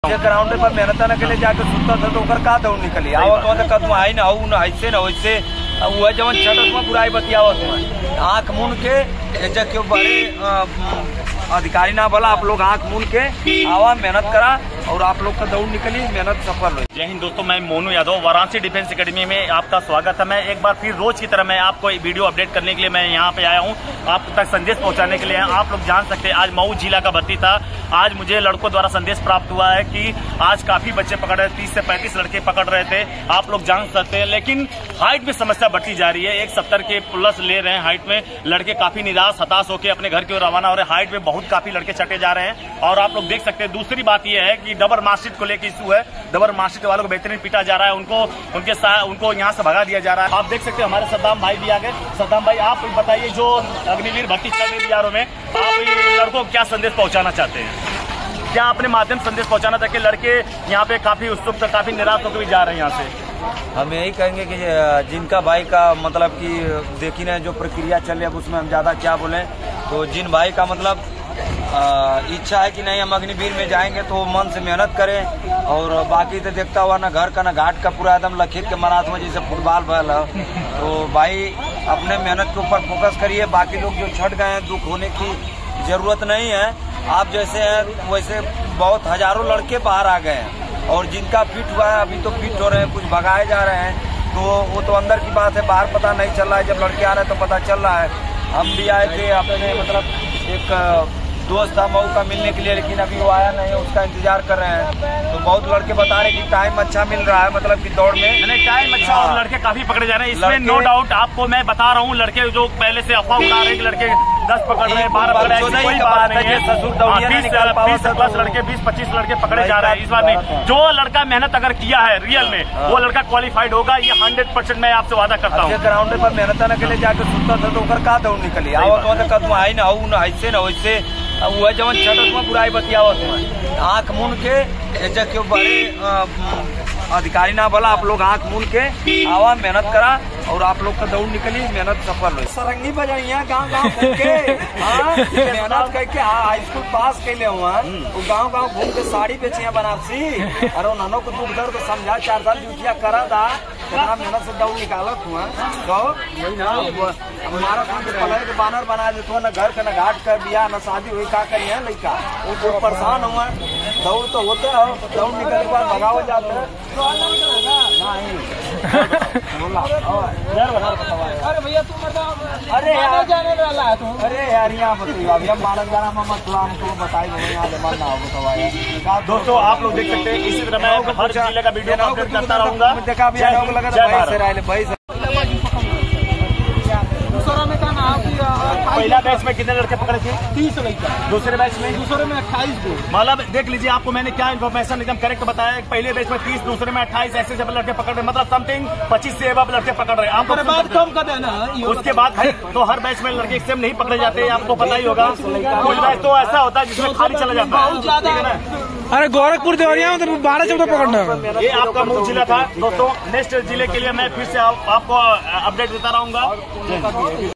जे ground पर मेहनत न के लिए जाके सुनता था तो का दौड़ निकली आवत वहाँ कदम आई ना हो न ऐसे न वैसे वह जवन छटत में बुराई बतियावत में आँख मून के क्यों बड़े अधिकारी ना बोला आप लोग आँख मून के आवा मेहनत करा और आप लोग का दौड़ निकली मेहनत सफल हुई। जय हिंद दोस्तों, मैं मोनू यादव वाराणसी डिफेंस एकेडमी में आपका स्वागत है। मैं एक बार फिर रोज की तरह मैं आपको वीडियो अपडेट करने के लिए मैं यहाँ पे आया हूँ, आप तक संदेश पहुँचाने के लिए। आप लोग जान सकते हैं आज मऊ जिला का भर्ती था। आज मुझे लड़कों द्वारा संदेश प्राप्त हुआ है कि आज काफी बच्चे पकड़ रहे, 30 से 35 लड़के पकड़ रहे थे, आप लोग जान सकते हैं। लेकिन हाइट में समस्या बढ़ती जा रही है, 170 के प्लस ले रहे हैं हाइट में। लड़के काफी निराश हताश होकर अपने घर की ओर रवाना हो रहे हैं। हाइट में बहुत काफी लड़के चटे जा रहे हैं और आप लोग देख सकते हैं। दूसरी बात यह है कि डबल मार्कशीट को लेकर इशू है, डबल मार्कशीट वालों को बेहतरीन पीटा जा रहा है, उनको यहाँ से भगा दिया जा रहा है। आप देख सकते हैं हमारे सद्दाम भाई भी आ गए। सद्दाम भाई आप बताइए, जो अग्निवीर भर्ती चल रही बिहारों में, आप लड़कों को क्या संदेश पहुंचाना चाहते हैं? क्या अपने माध्यम संदेश पहुंचाना था कि लड़के यहाँ पे काफी उत्सुक, काफी निराश होकर भी जा रहे हैं यहाँ से? हम यही कहेंगे कि जिनका भाई का मतलब कि देखी ना जो प्रक्रिया चल रही है, अब उसमें हम ज्यादा क्या बोले, तो जिन भाई का मतलब इच्छा है कि नहीं हम अग्निवीर में जाएंगे तो मन से मेहनत करें। और बाकी तो देखता हुआ ना घर का ना घाट का पूरा एकदम लखीर के मराठ में जैसे फुटबॉल बल है, तो भाई अपने मेहनत के ऊपर फोकस करिए। बाकी लोग जो छट गए हैं, दुख होने की जरूरत नहीं है। आप जैसे हैं वैसे बहुत हजारों लड़के बाहर आ गए हैं और जिनका फिट हुआ है अभी तो फिट हो रहे हैं, कुछ भगाए जा रहे हैं, तो वो तो अंदर की बात है, बाहर पता नहीं चल रहा है। जब लड़के आ रहे हैं तो पता चल रहा है। हम भी आए थे अपने मतलब एक दोस्त था मऊ का मिलने के लिए, लेकिन अभी वो आया नहीं, उसका इंतजार कर रहे हैं। तो बहुत लड़के बता रहे कि टाइम अच्छा मिल रहा है, मतलब कि दौड़ में टाइम अच्छा और लड़के काफी पकड़े जा रहे हैं, इसमें नो डाउट। आपको मैं बता रहा हूँ, लड़के जो पहले से अफवाह उड़ा रहे हैं कि लड़के 10 पकड़ रहे हैं, 12 पकड़ रहे हैं, कोई बात नहीं है। 20 प्लस लड़के, 20-25 लड़के पकड़े जा रहे हैं, इस बार नहीं। जो लड़का मेहनत अगर किया है रियल में, वो लड़का क्वालिफाइड होगा, ये 100% मैं आपसे वादा करता हूँ। ग्राउंड पर मेहनत न के लिए जाके सुनता था तो का दौड़ निकली आवत वहाँ कदम आई ना हो न ऐसे न वैसे वह जवन छटत में बुराई बतियावत में आँख मून के क्यों बड़े अधिकारी ना बोला आप लोग आँख मून के आवा मेहनत करा और आप लोग का दौड़ निकली मेहनत सफल हुई। सरंगी बजाइया गाँव घूम के मेहनत करके हाई स्कूल पास कैले हुआ, गाँव घूम के साड़ी बेचिया बनारसी, अरे नानों को दुख दर्द समझा 4 साल ड्यूटिया करा था, मेहनत से दौड़ निकालत हुआ। तो हमारा पलट के बानर बना देते हो, न घर का न घाट का बिया न शादी हुई, का करिए लड़का वो परेशान हुआ। दौड़ तो होते हो, दौड़ निकलने के बाद भगाव जाते हैं। अरे भैया तू मतलब अरे यार जाने वाला है तू, अरे यार यहाँ बताइए अभी हम बालक जाना मत हमको बताइए यहाँ मरना होगा। दोस्तों आप लोग देख सकते हैं, इसी तरह मैं हर जिले का वीडियो अपडेट करता रहूंगा। देखा भाई पहला बैच में कितने लड़के पकड़े थे? 30 लड़का। दूसरे बैच में? दूसरे में 28 को। मतलब देख लीजिए, आपको मैंने क्या इन्फॉर्मेशन एकदम करेक्ट बताया। पहले बैच में 30, दूसरे में 28 ऐसे जब लड़के पकड़ रहे, मतलब समथिंग 25 से अब लड़के पकड़ रहे हैं। आपको बात कम कर देना, उसके बाद तो हर बैच में लड़के सेम नहीं पकड़े जाते, आपको पता ही होगा। कुछ बैच तो ऐसा होता है जिसमें खाली चला जाता है, बहुत ज्यादा। अरे गोरखपुर देवरिया में 12-14 पकड़ना। ये आपका मऊ जिला था दोस्तों। नेक्स्ट जिले के लिए मैं फिर से आपको अपडेट देता रहूंगा।